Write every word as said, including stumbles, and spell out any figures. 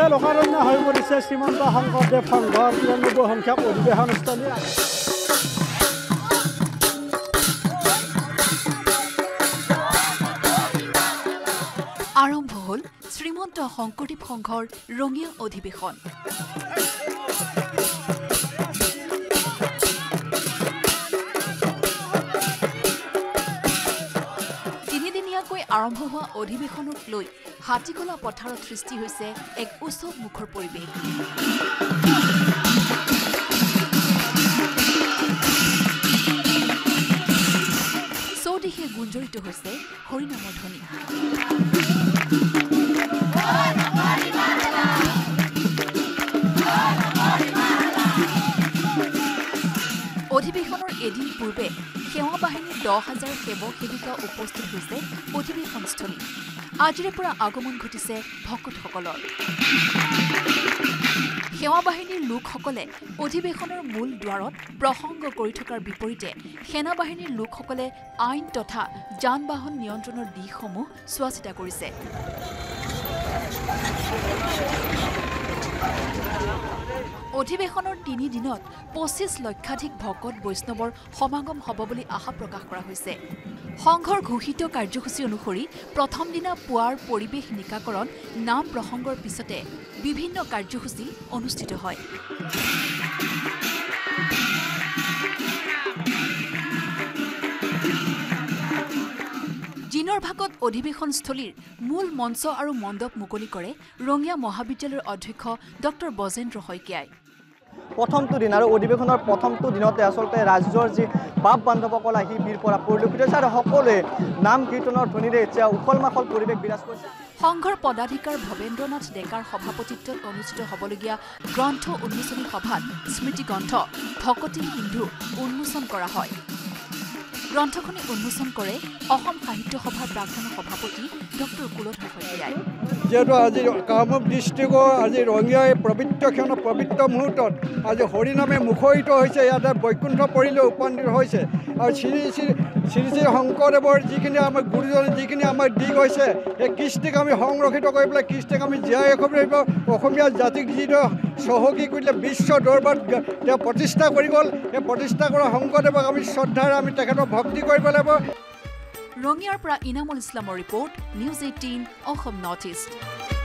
লোকাৰণ্য হৈ পৰিছে শ্ৰীমন্ত শংকৰদেৱ সংঘৰ তিৰানব্বৈ সংখ্যক অধিৱেশনস্থলী। আৰম্ভ হ'ল শ্ৰীমন্ত শংকৰদেৱ সংঘৰ ৰঙীয়া অধিৱেশন। তিনিদিনীয়াকৈ আৰম্ভ হোৱা অধিৱেশনক লৈ হাতীকলা পথাৰত সৃষ্টি হৈছে এক উৎসৱ মুখৰ পৰিৱেশ। চৌদিশে গুঞ্জৰিত হৈছে হৰিনামৰ ধ্বনি। অধিৱেশনৰ এদিন পূৰ্বে সেৱা বাহিনীৰ দহ হাজাৰ সেৱক সেৱিকা উপস্থিত হৈছে অধিৱেশনস্থলী। আজিৰে পৰা আগমন ঘটিছে ভকতসকলৰ। সেৱা বাহিনীৰ লোকসকলে অধিৱেশনৰ মূল দুৱাৰত প্ৰসংগ কৰি থকাৰ বিপৰীতে সেনা বাহিনীৰ লোকসকলে আইন তথা যান বাহন নিয়ন্ত্ৰণৰ দিশসমূহ চোৱা চিতা কৰিছে। অধিৱেশনৰ তিনি দিনত পঁচিছ লক্ষাধিক ভকত বৈষ্ণৱৰ সমাগম হ'ব বুলি আশা প্ৰকাশ কৰা হৈছে। সংঘৰ ঘোষিত কাৰ্যসূচী অনুসৰি প্ৰথম দিনা পুৱাৰ পৰিৱেশ নিকাকৰণ নাম প্ৰসংগৰ পিছতে বিভিন্ন কাৰ্যসূচী অনুষ্ঠিত হয়। দিনৰ ভাগত অধিৱেশনস্থলীৰ মূল মঞ্চ আৰু মণ্ডপ মুকলি কৰে ৰঙিয়া মহাবিদ্যালয়ৰ অধ্যক্ষ ডক্টৰ বজেন্দ্ৰ শইকীয়াই। প্ৰথমটো দিন আৰু অধিৱেশনৰ প্ৰথমটো দিনতে আচলতে ৰাজ্যৰ যি বাপ বান্ধৱসকল আহি বীৰ পৰা পৰিলক্ষিত হৈছে আৰু সকলোৱে নাম কীৰ্তনৰ ধ্বনিৰে এতিয়া উখল মাখল পৰিৱেশ বিৰাজ কৰিছে। সংঘৰ পদাধিকাৰ ভৱেন্দ্ৰনাথ ডেকাৰ সভাপতিত্বত অনুষ্ঠিত হ'বলগীয়া গ্ৰন্থ উন্মোচনী সভাত স্মৃতি গ্ৰন্থ ভকতি সিন্ধু উন্মোচন কৰা হয়। গ্ৰন্থখনি উন্মোচন কৰে অসম সাহিত্য সভাৰ প্ৰাক্তন সভাপতি ডক্টৰ কুলধৰ শইকীয়াই। যিহেতু আজি কামৰূপ ডিষ্ট্ৰিক্টৰ আজি ৰঙিয়াই পবিত্ৰ ক্ষণ পবিত্ৰ মুহূৰ্তত আজি হৰিনামে মুখৰিত হৈছে। ইয়াতে বৈকুণ্ঠ পৰিলৈ উপনীত হৈছে আৰু শ্ৰী শ্ৰী শ্ৰী শ্ৰী শংকৰদেৱৰ যিখিনি আমাৰ গুৰুজনে যিখিনি আমাৰ দিশ হৈছে সেই কৃষ্টিক আমি সংৰক্ষিত কৰি পেলাই কৃষ্টিক আমি জীয়াই ৰাখিব লাগিব। অসমীয়া জাতিক যিদৰে চহকী কৰিলে বিশ্ব দৰবাৰত তেওঁ প্ৰতিষ্ঠা কৰি গ'ল, সেই প্ৰতিষ্ঠা কৰা শংকৰদেৱক আমি শ্ৰদ্ধাৰে আমি তেখেতক ভক্তি কৰিব লাগিব। ৰঙিয়াৰ পৰা ইনামুল ইছলামৰ report, news eighteen Assam north east.